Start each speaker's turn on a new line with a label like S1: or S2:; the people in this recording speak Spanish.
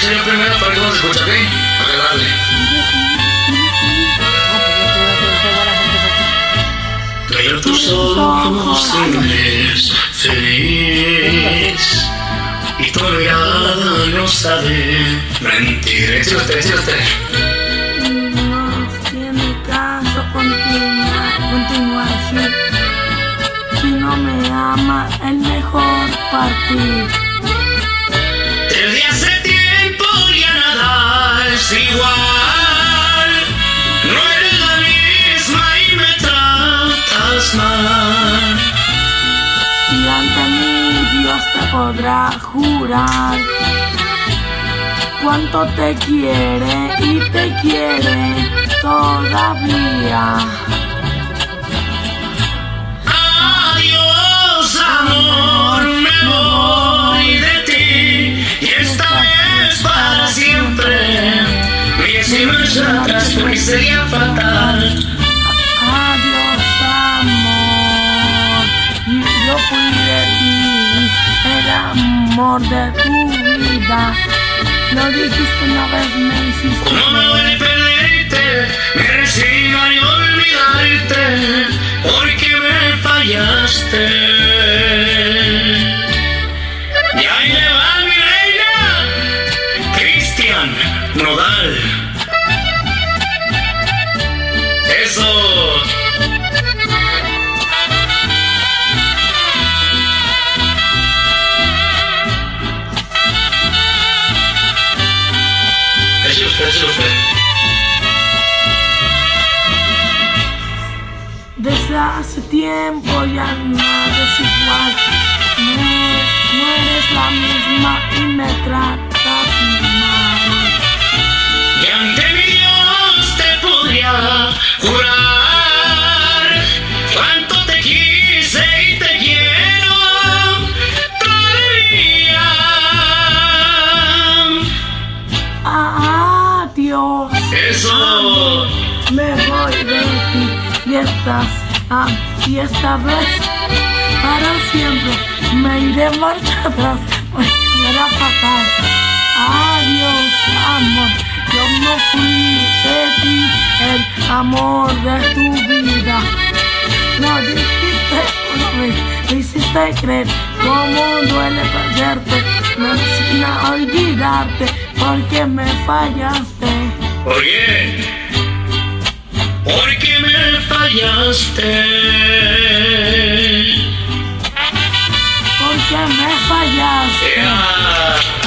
S1: escucho yo primero para que no se escuche, ¿ok? Para darle. Pero tus ojos eres feliz y tu mirada no sabe mentir. Échale usted.
S2: No tiene caso continuar así. Si no me ama, es mejor partir.
S1: Desde hace tiempo ya nada es igual. No eres la misma y me tratas mal.
S2: Y ante mí Dios te podrá jurar cuánto te quiere y te quiere todavía.
S1: Adiós, amor, me voy de ti y esta vez para siempre. Mira si marcha atrás porque sería fatal.
S2: Adiós, amor, y yo fui de ti, el amor de tu vida. Lo dijiste una vez, me hiciste.
S1: Como me duele perderte, me resignaría olvidarte, porque me fallaste. Y ahí le va mi reina, Cristian Nodal. Eso. Usted.
S2: Desde hace tiempo ya nada es igual. No eres la misma y me tratas mal.
S1: Y ante mi Dios te podría jurar cuánto te quise y te quiero todavía.
S2: Adiós.
S1: Eso.
S2: Me voy de ti y esta vez para siempre me iré marcha atrás, porque será fatal. Adiós, amor, yo no fui de ti, el amor de tu vida. No dijiste una vez, me hiciste creer cómo duele perderte, me resigna olvidarte, porque me fallaste.
S1: ¿Por qué? Porque me fallaste.
S2: Porque me fallaste.
S1: Yeah.